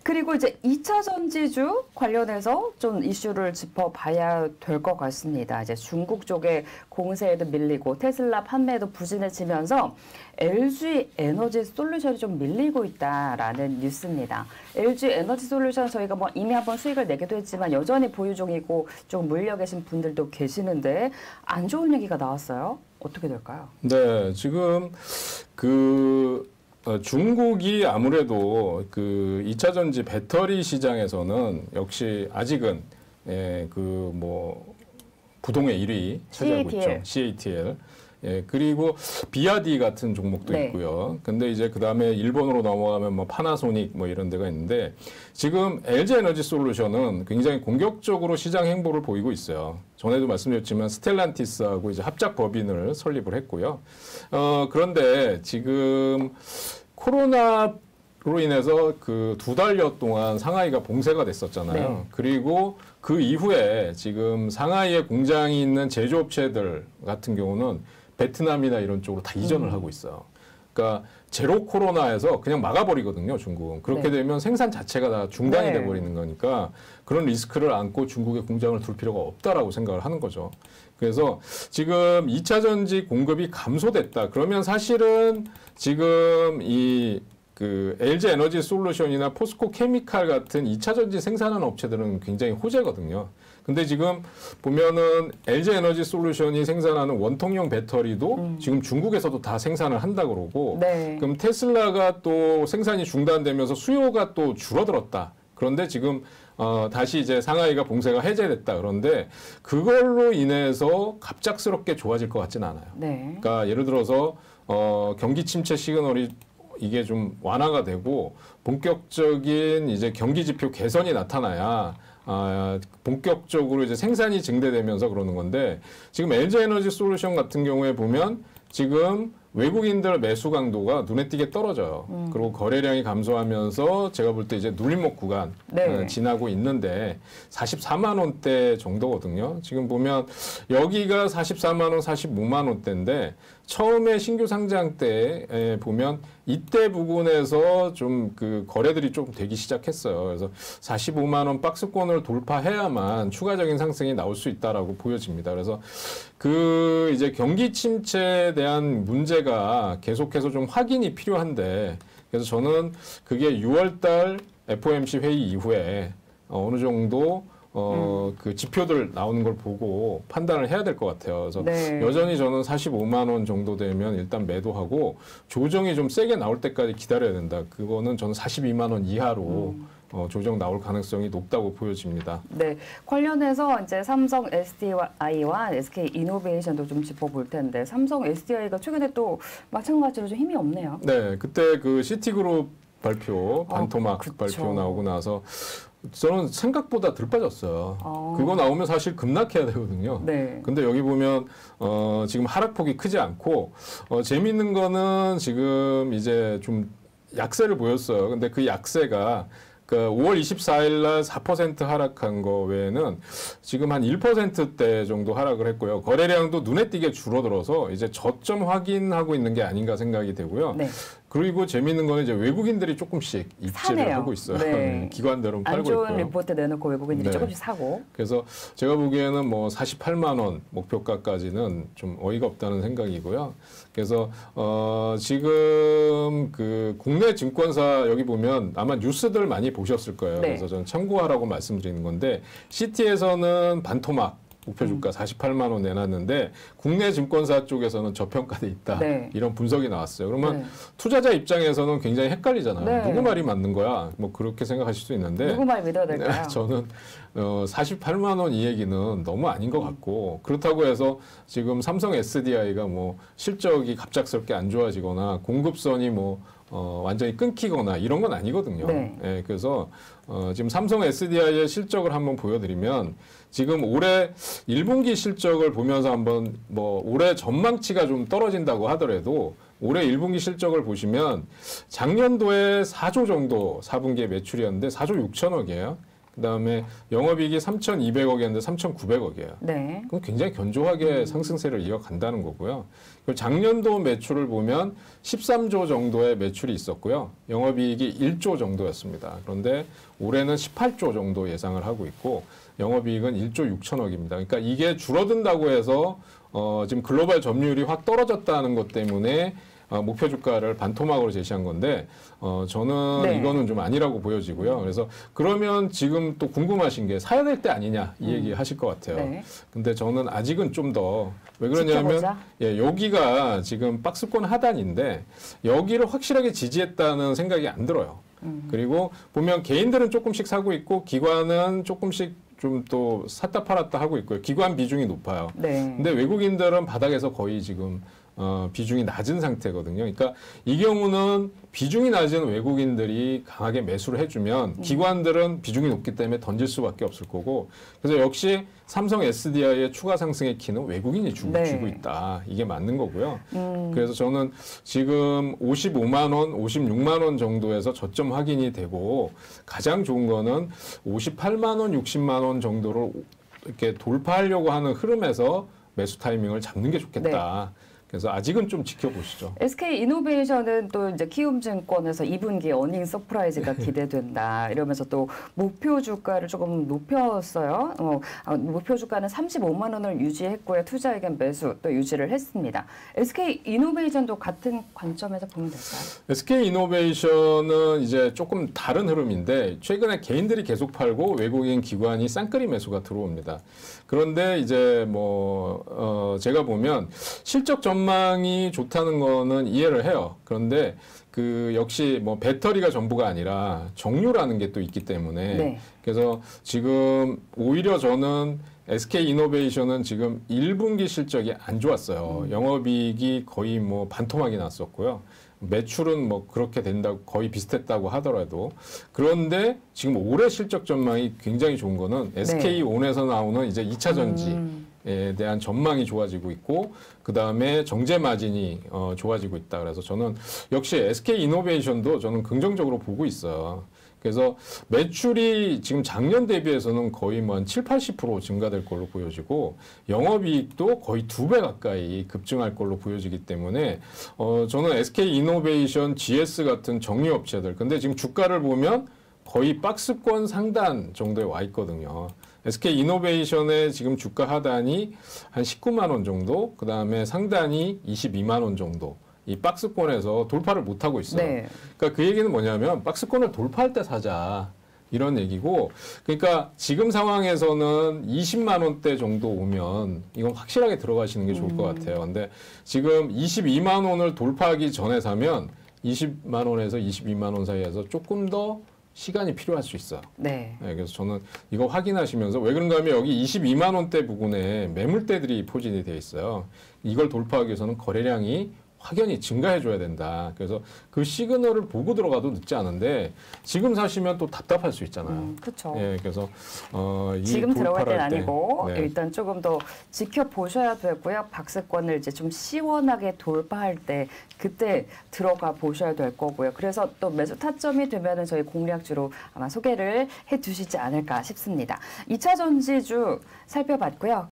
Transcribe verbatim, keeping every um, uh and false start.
그리고 이제 이 차 전지주 관련해서 좀 이슈를 짚어봐야 될 것 같습니다. 이제 중국 쪽에 공세에도 밀리고 테슬라 판매에도 부진해지면서 엘지 에너지 솔루션이 좀 밀리고 있다라는 뉴스입니다. 엘지 에너지 솔루션 저희가 뭐 이미 한번 수익을 내기도 했지만 여전히 보유 중이고 좀 물려 계신 분들도 계시는데 안 좋은 얘기가 나왔어요. 어떻게 될까요? 네, 지금 그 어, 중국이 아무래도 그 이 차 전지 배터리 시장에서는 역시 아직은 예, 그 뭐 부동의 일 위 차지하고 있죠. 씨에이티엘. 예, 그리고 비아디 같은 종목도 네. 있고요. 근데 이제 그 다음에 일본으로 넘어가면 뭐 파나소닉 뭐 이런 데가 있는데 지금 엘지 에너지 솔루션은 굉장히 공격적으로 시장 행보를 보이고 있어요. 전에도 말씀드렸지만 스텔란티스하고 이제 합작 법인을 설립을 했고요. 어, 그런데 지금 코로나로 인해서 그 두 달여 동안 상하이가 봉쇄가 됐었잖아요. 네. 그리고 그 이후에 지금 상하이에 공장이 있는 제조업체들 같은 경우는 베트남이나 이런 쪽으로 다 이전을 음. 하고 있어요. 그러니까 제로 코로나에서 그냥 막아버리거든요, 중국은. 그렇게 네. 되면 생산 자체가 다 중단이 네. 돼버리는 거니까 그런 리스크를 안고 중국에 공장을 둘 필요가 없다라고 생각을 하는 거죠. 그래서 지금 이 차 전지 공급이 감소됐다. 그러면 사실은 지금 이 그 엘지 에너지 솔루션이나 포스코 케미칼 같은 이 차 전지 생산하는 업체들은 굉장히 호재거든요. 근데 지금 보면은 엘지 에너지 솔루션이 생산하는 원통형 배터리도 음. 지금 중국에서도 다 생산을 한다 그러고 네. 그럼 테슬라가 또 생산이 중단되면서 수요가 또 줄어들었다. 그런데 지금 어, 다시 이제 상하이가 봉쇄가 해제됐다. 그런데 그걸로 인해서 갑작스럽게 좋아질 것 같지는 않아요. 네. 그러니까 예를 들어서 어, 경기 침체 시그널이 이게 좀 완화가 되고 본격적인 이제 경기 지표 개선이 나타나야 아, 본격적으로 이제 생산이 증대되면서 그러는 건데 지금 엘지 에너지 솔루션 같은 경우에 보면 지금 외국인들 매수 강도가 눈에 띄게 떨어져요. 음. 그리고 거래량이 감소하면서 제가 볼 때 이제 눌림목 구간 네. 어, 지나고 있는데 사십사만 원대 정도거든요. 지금 보면 여기가 사십사만 원, 사십오만 원대인데 처음에 신규 상장 때 보면 이때 부근에서 좀 그 거래들이 좀 되기 시작했어요. 그래서 사십오만 원 박스권을 돌파해야만 추가적인 상승이 나올 수 있다라고 보여집니다. 그래서 그 이제 경기 침체에 대한 문제가 계속해서 좀 확인이 필요한데 그래서 저는 그게 유월 달 에프오엠씨 회의 이후에 어느 정도 어, 음. 그 지표들 나오는 걸 보고 판단을 해야 될 것 같아요. 그래서 네. 여전히 저는 사십오만 원 정도 되면 일단 매도하고 조정이 좀 세게 나올 때까지 기다려야 된다. 그거는 저는 사십이만 원 이하로 음. 어, 조정 나올 가능성이 높다고 보여집니다. 네, 관련해서 이제 삼성 에스디아이와 에스케이 이노베이션도 좀 짚어볼 텐데 삼성 에스디아이가 최근에 또 마찬가지로 좀 힘이 없네요. 네, 그때 그 시티그룹 발표, 반토막 어, 발표 나오고 나서 저는 생각보다 덜 빠졌어요. 아. 그거 나오면 사실 급락해야 되거든요. 네. 근데 여기 보면 어, 지금 하락폭이 크지 않고 어, 재미있는 거는 지금 이제 좀 약세를 보였어요. 근데 그 약세가 그 오월 이십사일 날 사 퍼센트 하락한 거 외에는 지금 한 일 퍼센트대 정도 하락을 했고요. 거래량도 눈에 띄게 줄어들어서 이제 저점 확인하고 있는 게 아닌가 생각이 되고요. 네. 그리고 재미있는 거는 이제 외국인들이 조금씩 입지를 사네요. 하고 있어요. 네. 기관들은 팔고 있고요. 안 좋은 리포트 내놓고 외국인들이 네. 조금씩 사고. 그래서 제가 보기에는 뭐 사십팔만 원 목표가까지는 좀 어이가 없다는 생각이고요. 그래서 어 지금 그 국내 증권사 여기 보면 아마 뉴스들 많이 보셨을 거예요. 네. 그래서 저는 참고하라고 말씀드리는 건데 시티에서는 반토막 목표 주가 음. 사십팔만 원 내놨는데 국내 증권사 쪽에서는 저평가돼 있다. 네. 이런 분석이 나왔어요. 그러면 네. 투자자 입장에서는 굉장히 헷갈리잖아요. 네. 누구 말이 맞는 거야? 뭐 그렇게 생각하실 수 있는데 누구 말 믿어야 될까요? 저는 어, 사십팔만 원 이 얘기는 너무 아닌 것 같고 그렇다고 해서 지금 삼성 에스디아이가 뭐 실적이 갑작스럽게 안 좋아지거나 공급선이 뭐 어, 완전히 끊기거나 이런 건 아니거든요. 네. 예, 그래서 어, 지금 삼성 에스디아이의 실적을 한번 보여드리면 지금 올해 일 분기 실적을 보면서 한번 뭐 올해 전망치가 좀 떨어진다고 하더라도 올해 일 분기 실적을 보시면 작년도에 사조 정도 사 분기에 매출이었는데 사조 육천억이에요. 그다음에 영업이익이 삼천이백억이었는데 삼천구백억이에요. 네. 그럼 굉장히 견조하게 상승세를 이어간다는 거고요. 그리고 작년도 매출을 보면 십삼조 정도의 매출이 있었고요. 영업이익이 일조 정도였습니다. 그런데 올해는 십팔조 정도 예상을 하고 있고 영업이익은 일조 육천억입니다. 그러니까 이게 줄어든다고 해서 어, 지금 글로벌 점유율이 확 떨어졌다는 것 때문에 어, 목표 주가를 반토막으로 제시한 건데 어, 저는 네. 이거는 좀 아니라고 보여지고요. 그래서 그러면 지금 또 궁금하신 게 사야 될 때 아니냐 이 얘기 하실 것 같아요. 네. 근데 저는 아직은 좀 더 왜 그러냐면 지켜보자. 예, 여기가 지금 박스권 하단인데 여기를 확실하게 지지했다는 생각이 안 들어요. 음. 그리고 보면 개인들은 조금씩 사고 있고 기관은 조금씩 좀 또 샀다 팔았다 하고 있고요. 기관 비중이 높아요. 네. 근데 외국인들은 바닥에서 거의 지금 어, 비중이 낮은 상태거든요. 그러니까 이 경우는 비중이 낮은 외국인들이 강하게 매수를 해주면 기관들은 비중이 높기 때문에 던질 수밖에 없을 거고 그래서 역시 삼성 에스디아이의 추가 상승의 키는 외국인이 주고, 네. 주고 있다. 이게 맞는 거고요. 음. 그래서 저는 지금 오십오만 원, 오십육만 원 정도에서 저점 확인이 되고 가장 좋은 거는 오십팔만 원, 육십만 원 정도를 이렇게 돌파하려고 하는 흐름에서 매수 타이밍을 잡는 게 좋겠다. 그래서 아직은 좀 지켜보시죠. 에스케이이노베이션은 또 이제 키움증권에서 이 분기 어닝 서프라이즈가 기대된다 이러면서 또 목표 주가를 조금 높였어요. 어, 아, 목표 주가는 삼십오만 원을 유지했고요. 투자의견 매수 또 유지를 했습니다. 에스케이이노베이션도 같은 관점에서 보면 될까요? 에스케이이노베이션은 이제 조금 다른 흐름인데 최근에 개인들이 계속 팔고 외국인 기관이 쌍끌이 매수가 들어옵니다. 그런데 이제 뭐 어, 제가 보면 실적 전망이 좋다는 거는 이해를 해요. 그런데 그 역시 뭐 배터리가 전부가 아니라 정유라는 게 또 있기 때문에 네. 그래서 지금 오히려 저는 에스케이이노베이션은 지금 일 분기 실적이 안 좋았어요. 음. 영업이익이 거의 뭐 반토막이 났었고요. 매출은 뭐 그렇게 된다고 거의 비슷했다고 하더라도 그런데 지금 올해 실적 전망이 굉장히 좋은 거는 에스케이온에서 나오는 이제 이 차 전지에 음. 대한 전망이 좋아지고 있고 그 다음에 정제 마진이 어, 좋아지고 있다. 그래서 저는 역시 에스케이이노베이션도 저는 긍정적으로 보고 있어요. 그래서 매출이 지금 작년 대비해서는 거의 뭐 한 칠, 팔십 퍼센트 증가될 걸로 보여지고 영업이익도 거의 두 배 가까이 급증할 걸로 보여지기 때문에 어 저는 에스케이이노베이션, 지에스 같은 정유업체들 근데 지금 주가를 보면 거의 박스권 상단 정도에 와 있거든요. 에스케이이노베이션의 지금 주가 하단이 한 십구만 원 정도, 그 다음에 상단이 이십이만 원 정도. 이 박스권에서 돌파를 못 하고 있어요. 네. 그러니까 그 얘기는 뭐냐면 박스권을 돌파할 때 사자 이런 얘기고, 그러니까 지금 상황에서는 이십만 원대 정도 오면 이건 확실하게 들어가시는 게 좋을 것 같아요. 근데 지금 이십이만 원을 돌파하기 전에 사면 이십만 원에서 이십이만 원 사이에서 조금 더 시간이 필요할 수 있어요. 네. 네, 그래서 저는 이거 확인하시면서 왜 그런가 하면 여기 이십이만 원대 부근에 매물대들이 포진이 돼 있어요. 이걸 돌파하기 위해서는 거래량이 확연히 증가해줘야 된다. 그래서 그 시그널을 보고 들어가도 늦지 않은데 지금 사시면 또 답답할 수 있잖아요. 음, 그렇죠. 예, 그래서 어, 이 지금 들어갈 땐 돌파를 할 때, 아니고 네. 일단 조금 더 지켜보셔야 되고요. 박스권을 이제 좀 시원하게 돌파할 때 그때 들어가 보셔야 될 거고요. 그래서 또 매수 타점이 되면은 저희 공략주로 아마 소개를 해두시지 않을까 싶습니다. 이 차 전지주 살펴봤고요.